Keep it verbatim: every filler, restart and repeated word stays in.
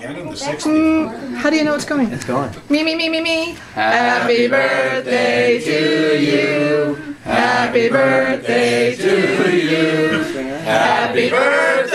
Again in the sixties. How do you know it's coming? It's going. Me, me, me, me, me. Happy birthday to you. Happy birthday to you. Happy birthday.